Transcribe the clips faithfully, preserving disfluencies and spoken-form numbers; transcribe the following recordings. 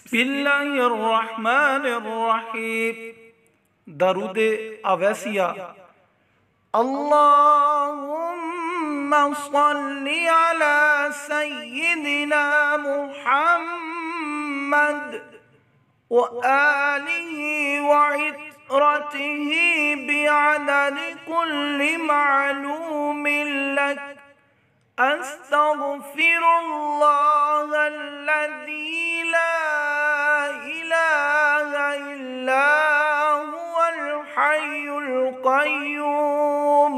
بسم الله الرحمن الرحیم. درود اوسیہ. اللهم صل على سيدنا محمد وآله وعترته بعدد كل معلوم لك. أستغفر الله الذي لا إله إلا هو الحي القيوم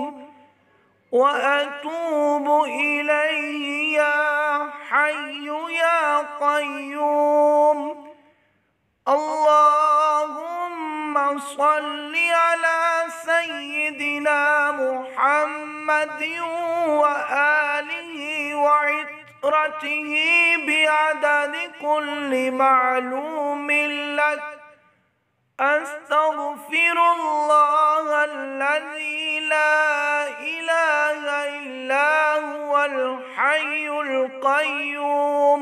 وأتوب إليه يا حي يا قيوم. اللهم صل على سيدنا محمد وآله وعترته بعدد كل معلوم لك. أستغفر الله الذي لا إله إلا هو الحي القيوم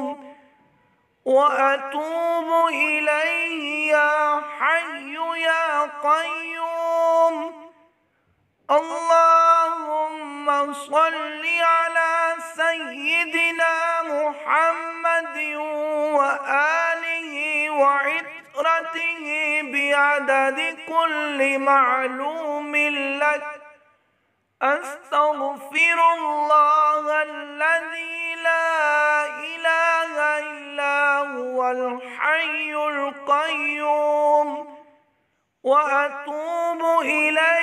وأتوب إليه يا حي يا قيوم. اللهم صل على سيدنا محمد وآله وعترته بعدد كل معلوم لك. أستغفر الله الذي لا إله إلا هو الحي القيوم وأتوب إليه